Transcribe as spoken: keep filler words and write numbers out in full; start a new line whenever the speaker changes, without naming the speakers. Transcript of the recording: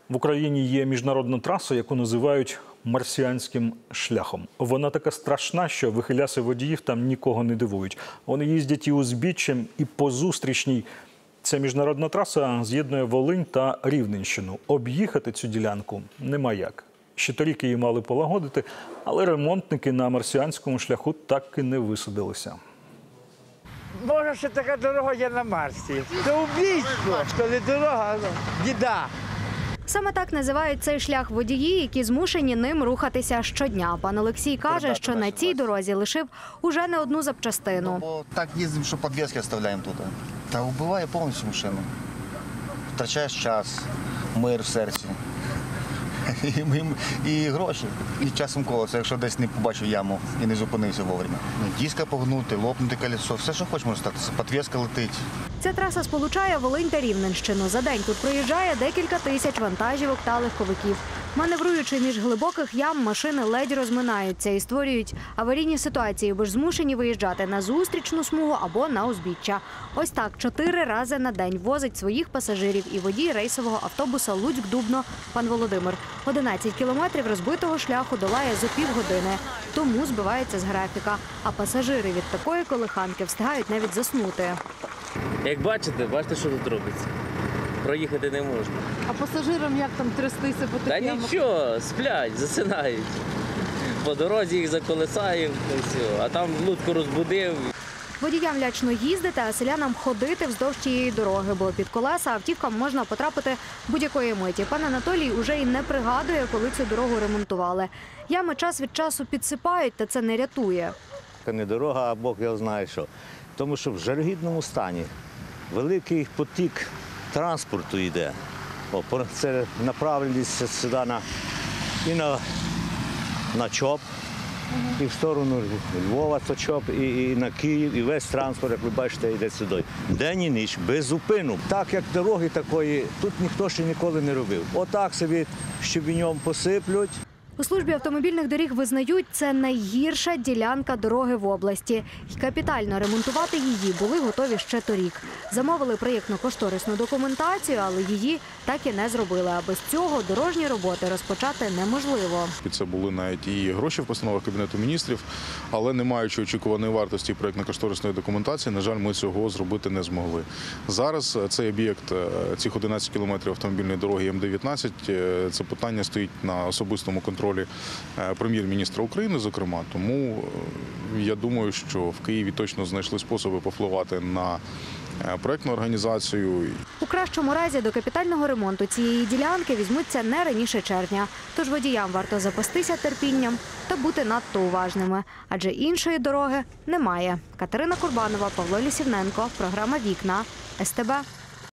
В Україні є міжнародна траса, яку називають марсіанським шляхом. Вона така страшна, що вихиляси водіїв там нікого не дивують. Вони їздять і узбіччям, і по зустрічній. Ця міжнародна траса з'єднує Волинь та Рівненщину. Об'їхати цю ділянку нема як. Ще торік її мали полагодити, але ремонтники на марсіанському шляху так і не висадилися.
Може, що така дорога є на Марсі. Це убійство, що не дорога, а біда.
Саме так називають цей шлях водії, які змушені ним рухатися щодня. Пан Олексій каже, що на цій дорозі лишив уже не одну запчастину.
Бо так їздимо, що підвіски оставляємо тут. Та вбиває повністю машину. Втрачаєш час, мир в серці. І, і, і гроші. І часом колеса, якщо десь не побачив яму і не зупинився вовремя. Диска погнути, лопнути колесо, все, що хочеш, може статися. Підвіска летить.
Ця траса сполучає Волинь та Рівненщину. За день тут проїжджає декілька тисяч вантажівок та легковиків. Маневруючи між глибоких ям, машини ледь розминаються і створюють аварійні ситуації, бо ж змушені виїжджати на зустрічну смугу або на узбіччя. Ось так чотири рази на день возить своїх пасажирів і водій рейсового автобуса Луцьк-Дубно пан Володимир. одинадцять кілометрів розбитого шляху долає за півгодини, тому збивається з графіка. А пасажири від такої колиханки встигають навіть заснути.
Як бачите, бачите, що тут робиться. Проїхати не можна.
А пасажирам як там трястися по
Та
таким?
нічого, сплять, засинають. По дорозі їх заколесаємо, і все. А там Луцьку розбудив.
Водіям лячно їздити, а селянам ходити вздовж цієї дороги, бо під колеса автівкам можна потрапити будь-якої миті. Пан Анатолій уже й не пригадує, коли цю дорогу ремонтували. Ями час від часу підсипають, та це не рятує.
Це не дорога, а Бог його знає що. Тому що в жалюгідному стані великий потік транспорту йде. О, це направленість сюди на, і на, на ЧОП, і в сторону Львова це ЧОП, і, і на Київ, і весь транспорт, як ви бачите, йде сюди. День і ніч, без зупину. Так як дороги такої, тут ніхто ще ніколи не робив. Отак собі щебенем посиплють.
У службі автомобільних доріг визнають, це найгірша ділянка дороги в області. І капітально ремонтувати її були готові ще торік. Замовили проєктно-кошторисну документацію, але її так і не зробили. А без цього дорожні роботи розпочати неможливо.
Це були навіть і гроші в постановах Кабінету міністрів, але не маючи очікуваної вартості проєктно-кошторисної документації, на жаль, ми цього зробити не змогли. Зараз цей об'єкт, цих одинадцять кілометрів автомобільної дороги М дев'ятнадцять, це питання стоїть на особистому контролі прем'єр-міністра України, зокрема. Тому я думаю, що в Києві точно знайшли способи повпливати на проєктну організацію.
У кращому разі до капітального ремонту цієї ділянки візьмуться не раніше червня. Тож водіям варто запастися терпінням та бути надто уважними. Адже іншої дороги немає. Катерина Курбанова, Павло Лісівненко. Програма «Вікна». ес те бе.